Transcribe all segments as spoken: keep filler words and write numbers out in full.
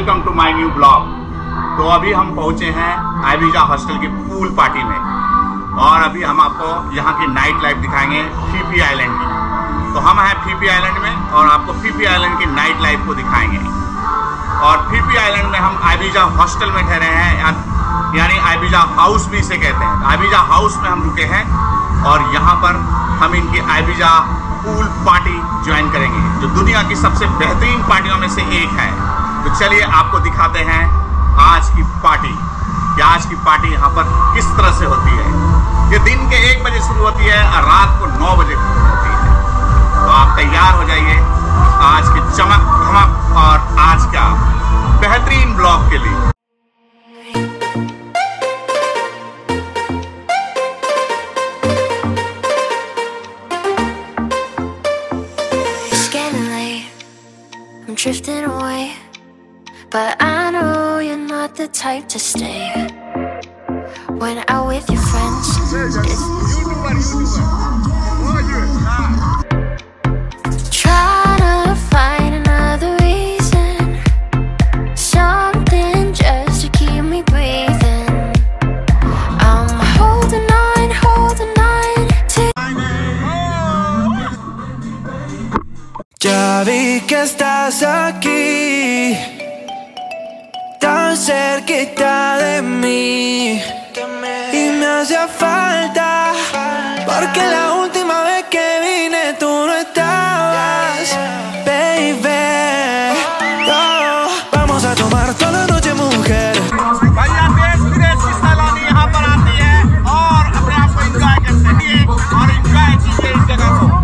Welcome to my new blog. तो अभी हम पहुंचे हैं आइविजा हॉस्टल की पूल पार्टी में और अभी हम आपको यहाँ की नाइट लाइफ दिखाएंगे फी फी आइलैंड की। तो हम हैं फी फी आइलैंड में और आपको फी फी आइलैंड की नाइट लाइफ को दिखाएंगे। और फी फी आइलैंड में हम आइविजा हॉस्टल में ठहरे हैं, यानी आइविजा हाउस भी इसे कहते हैं। आइविजा हाउस में हम रुके हैं और यहाँ पर हम इनकी आइविजा पूल पार्टी ज्वाइन करेंगे, जो दुनिया की सबसे बेहतरीन पार्टियों में से एक है। तो चलिए आपको दिखाते हैं आज की पार्टी कि आज की पार्टी यहाँ पर किस तरह से होती है। ये दिन के एक बजे शुरू होती है और रात को नौ बजे खत्म होती है। तो आप तैयार हो जाइए आज की चमक धमक और आज का बेहतरीन ब्लॉग के लिए। Drifting away, but I know you're not the type to stay. When out with your friends, try to find another reason, something just to keep me breathing. I'm holding on, holding on to. Ya vi que estás aquí, tan cerquita de mí, y me hacía falta, porque la última vez que vine tú no estabas, baby. Oh, vamos a tomar toda la noche, mujer. भैया देश विदेश की सैलानी यहाँ पर आती है और अपने आप को एंजॉय करते हैं और एंजॉय कीजिए इस जगह को।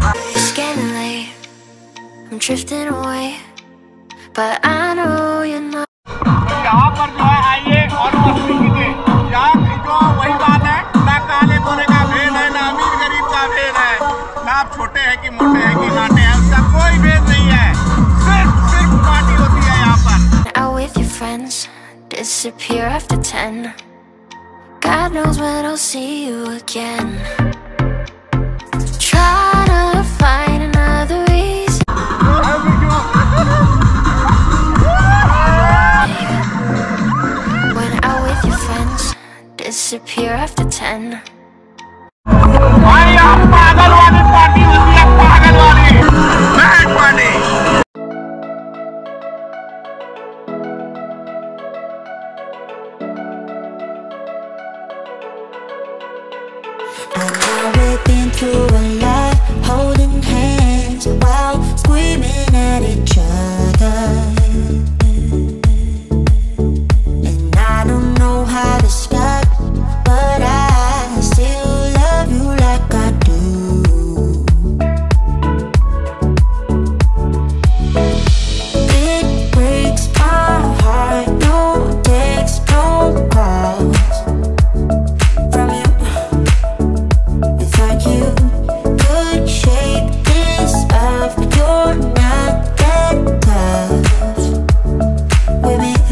I'm drifting away, but I know you're not. यहाँ पर जो है आइए और मस्ती कीजिए। यहाँ की जो वही बात है, ना काले गोरे का भेद है, ना अमीर गरीब का भेद है, ना आप छोटे हैं कि मोटे हैं कि नाटे हैं, उसका कोई भेद नहीं है। सिर्फ सिर्फ पार्टी होती है यहाँ पर। Out with your friends, disappear after ten. God knows when I'll see you again. Try to find another reason. When out with your friends, disappear after ten. भाई यहाँ पागल वाली पार्टी होती है, पागल वाली bad party. I've been through a lot, holding hands while screaming at each other. And I don't know how to start, but I still love you like I do. It breaks my heart, no text, no calls from you. Without you, could shake this off, but you're not that tough with me.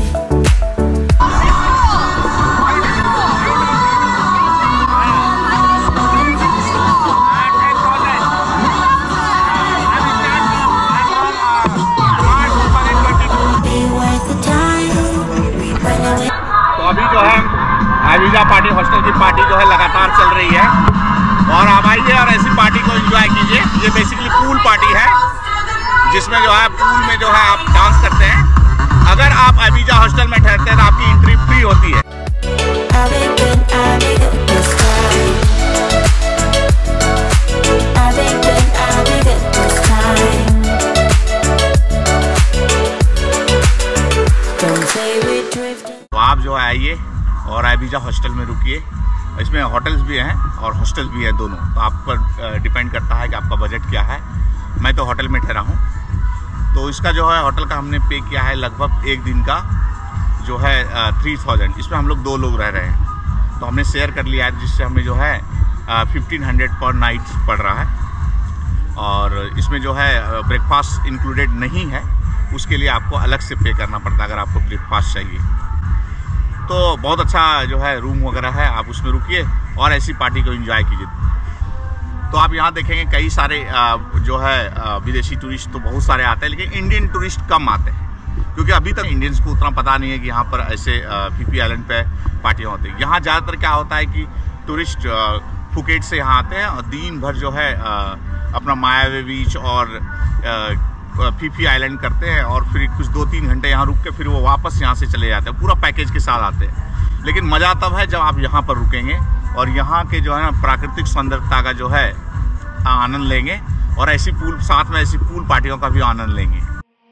Be worth the time when I went. तो अभी जो है Ibiza party hostel की party जो है लगातार चल रही है और आप आइए और ऐसी पार्टी को एंजॉय कीजिए। ये बेसिकली पूल पार्टी है जिसमें जो है पूल में जो है आप डांस करते हैं। अगर आप आइविजा हॉस्टल में ठहरते हैं तो आपकी एंट्री फ्री होती है। I've been good, I've been good this time. I've been good, I've been good this time. Don't say we're drifting. तो आप जो है आइए और आइविजा हॉस्टल में रुकिए। इसमें होटल्स भी हैं और हॉस्टल भी है दोनों, तो आप पर डिपेंड करता है कि आपका बजट क्या है। मैं तो होटल में ठहरा हूँ, तो इसका जो है होटल का हमने पे किया है लगभग एक दिन का जो है थ्री थाउजेंड। इसमें हम लोग दो लोग रह रहे हैं, तो हमने शेयर कर लिया है, जिससे हमें जो है फिफ्टीन हंड्रेड पर नाइट पड़ रहा है। और इसमें जो है ब्रेकफास्ट इंक्लूडेड नहीं है, उसके लिए आपको अलग से पे करना पड़ता है अगर आपको ब्रेकफास्ट चाहिए। तो बहुत अच्छा जो है रूम वगैरह है, आप उसमें रुकिए और ऐसी पार्टी को एंजॉय कीजिए। तो आप यहाँ देखेंगे कई सारे जो है विदेशी टूरिस्ट तो बहुत सारे आते हैं, लेकिन इंडियन टूरिस्ट कम आते हैं, क्योंकि अभी तक इंडियंस को उतना पता नहीं है कि यहाँ पर ऐसे पीपी आइलैंड पे पार्टियाँ होती हैं। यहाँ ज़्यादातर क्या होता है कि टूरिस्ट फुकेट से यहाँ आते हैं और दिन भर जो है अपना मायावी बीच और पीपी आइलैंड करते हैं और फिर कुछ दो तीन घंटे यहाँ रुक के फिर वो वापस यहाँ से चले जाते हैं, पूरा पैकेज के साथ आते हैं। लेकिन मज़ा तब है जब आप यहाँ पर रुकेंगे और यहाँ के जो है ना प्राकृतिक सौंदर्यता का जो है आनंद लेंगे और ऐसी पूल साथ में ऐसी पूल पार्टियों का भी आनंद लेंगे।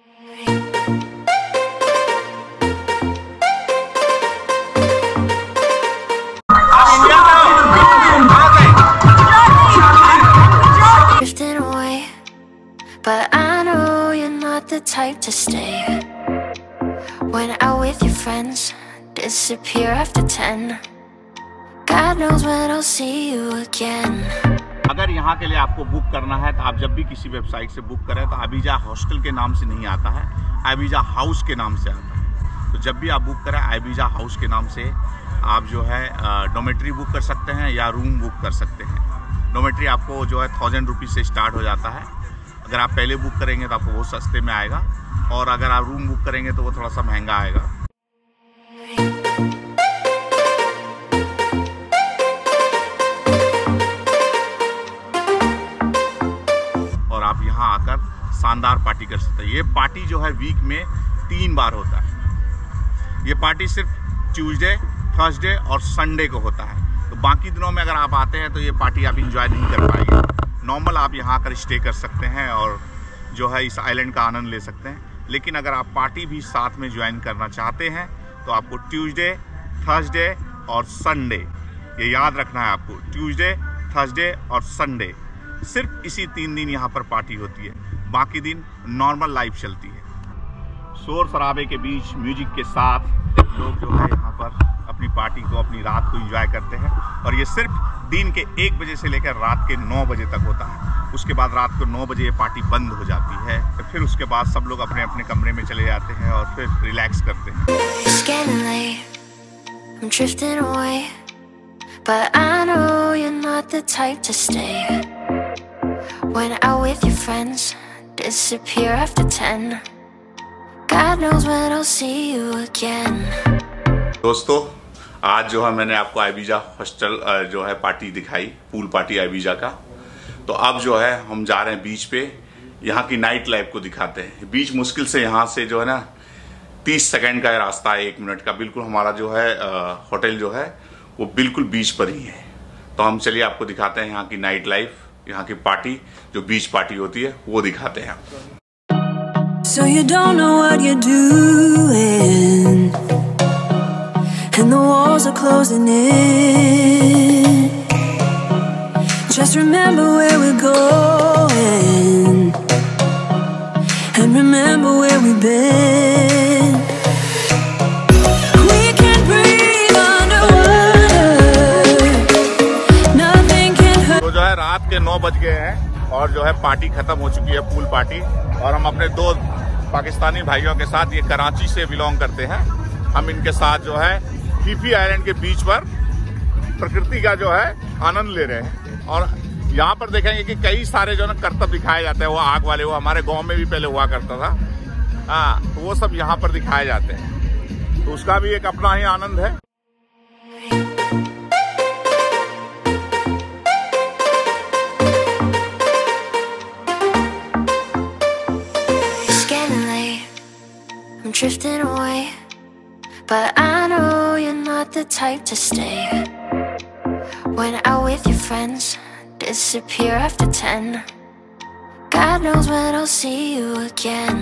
Drifting away, but I know you're not the type to stay. When out with your friends, disappear after ten. God knows when I'll see you again. अगर यहाँ के लिए आपको बुक करना है तो आप जब भी किसी वेबसाइट से बुक करें तो अबीजा हॉस्टल के नाम से नहीं आता है, अबीजा हाउस के नाम से आता है। तो जब भी आप बुक करें अबीजा हाउस के नाम से आप जो है डोमेट्री बुक कर सकते हैं या रूम बुक कर सकते हैं। डोमेट्री आपको जो है थाउजेंड रुपीज़ से स्टार्ट हो जाता है। अगर आप पहले बुक करेंगे तो आपको बहुत सस्ते में आएगा और अगर आप रूम बुक करेंगे तो वो थोड़ा सा महंगा आएगा। और आप यहाँ आकर शानदार पार्टी कर सकते हैं। ये पार्टी जो है वीक में तीन बार होता है। ये पार्टी सिर्फ ट्यूसडे, थर्सडे और संडे को होता है। तो बाकी दिनों में अगर आप आते हैं तो ये पार्टी आप इंजॉय नहीं कर पाएंगे। नॉर्मल आप यहाँ आकर स्टे कर सकते हैं और जो है इस आइलैंड का आनंद ले सकते हैं। लेकिन अगर आप पार्टी भी साथ में ज्वाइन करना चाहते हैं तो आपको ट्यूसडे, थर्सडे और संडे, ये याद रखना है आपको, ट्यूसडे, थर्सडे और संडे, सिर्फ इसी तीन दिन यहाँ पर पार्टी होती है। बाकी दिन नॉर्मल लाइफ चलती है। शोर शराबे के बीच म्यूजिक के साथ लोग जो है यहाँ पर अपनी पार्टी को, अपनी रात को एंजॉय करते हैं और ये सिर्फ दिन के एक बजे से लेकर रात के नौ बजे तक होता है। उसके बाद रात को नौ बजे ये पार्टी बंद हो जाती है। फिर उसके बाद सब लोग अपने अपने कमरे में चले जाते हैं और फिर रिलैक्स करते हैं। It's getting late, I'm drifting away, but I know you're not the type to stay. When out with your friends, disappear after ten. God knows when I'll see you again. दोस्तों, आज जो है मैंने आपको अबीजा hostel जो है party दिखाई, pool party अबीजा का। तो अब जो है हम जा रहे हैं बीच पे, यहाँ की नाइट लाइफ को दिखाते हैं। बीच मुश्किल से यहाँ से जो है ना तीस सेकंड का रास्ता है, एक मिनट का। बिल्कुल हमारा जो है होटल जो है वो बिल्कुल बीच पर ही है। तो हम चलिए आपको दिखाते हैं यहाँ की नाइट लाइफ, यहाँ की पार्टी जो बीच पार्टी होती है वो दिखाते हैं आपको। So you don't know what you're doing, and the walls are closing in. Just remember where we're going, and remember where we've been. We can breathe underwater, nothing can hurt. तो जो है रात के नौ बज गए हैं और जो है पार्टी खत्म हो चुकी है, पूल पार्टी। और हम अपने दो पाकिस्तानी भाइयों के साथ, ये कराची से बिलोंग करते हैं, हम इनके साथ जो है पीपी आइलैंड के बीच पर प्रकृति का जो है आनंद ले रहे हैं। और यहाँ पर देखेंगे कि कई सारे जो है ना करतब दिखाए जाते हैं, वो आग वाले, वो हमारे गांव में भी पहले हुआ करता था। हाँ, तो वो सब यहाँ पर दिखाए जाते हैं, तो उसका भी एक अपना ही आनंद है। I'm drifting away, but I know you're not the type to stay. When out with your friends, disappear after ten. God knows when I'll see you again.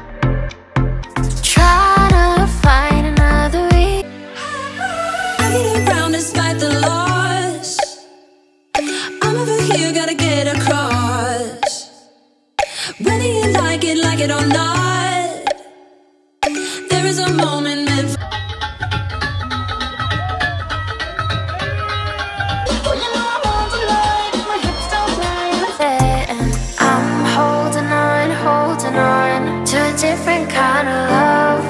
Try to find another way. Getting around despite the loss. I'm over here, gotta get across. Whether you like it, like it or not, there is a moment meant for. I'm holding on, holding on to a different kind of love.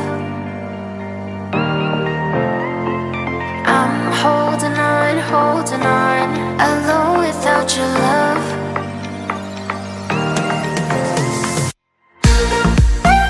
I'm holding on, holding on, alone without your love.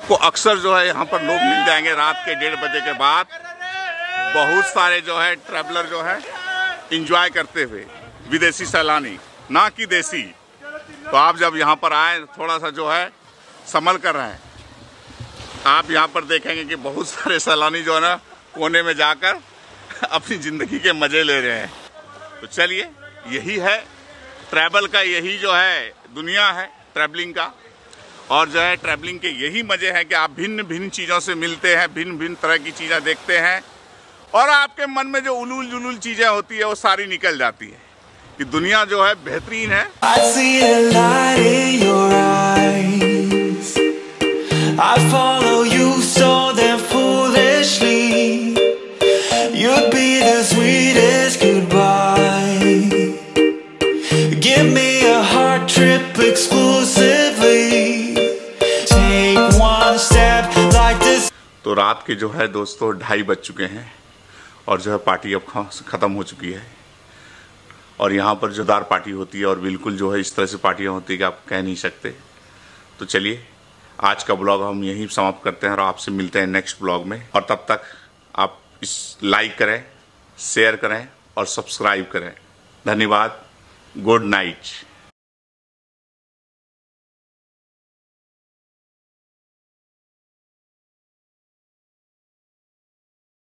आपको अक्सर जो है यहाँ पर लोग मिल जाएंगे रात के डेढ़ बजे के बाद, बहुत सारे जो है ट्रैवलर जो है इंजॉय करते हुए, विदेशी सैलानी ना कि देसी। तो आप जब यहाँ पर आए थोड़ा सा जो है संभल कर रहे हैं, आप यहाँ पर देखेंगे कि बहुत सारे सैलानी जो है ना कोने में जाकर अपनी ज़िंदगी के मज़े ले रहे हैं। तो चलिए, यही है ट्रैवल का, यही जो है दुनिया है ट्रैवलिंग का। और जो है ट्रैवलिंग के यही मज़े हैं कि आप भिन्न भिन्न चीज़ों से मिलते हैं, भिन्न भिन्न तरह की चीज़ें देखते हैं और आपके मन में जो उलूल जुलूल चीज़ें होती है वो सारी निकल जाती है कि दुनिया जो है बेहतरीन है। I see a light in your eyes. I follow you so damn foolishly. You'd be the sweetest goodbye. Give me a heart trip exclusively. Take one step like this. तो रात के जो है दोस्तों ढाई बज चुके हैं और जो है पार्टी अब ख़त्म हो चुकी है। और यहाँ पर जोरदार पार्टी होती है और बिल्कुल जो है इस तरह से पार्टियाँ होती है कि आप कह नहीं सकते। तो चलिए, आज का ब्लॉग हम यहीं समाप्त करते हैं और आपसे मिलते हैं नेक्स्ट ब्लॉग में। और तब तक आप इस लाइक करें, शेयर करें और सब्सक्राइब करें। धन्यवाद। Good night.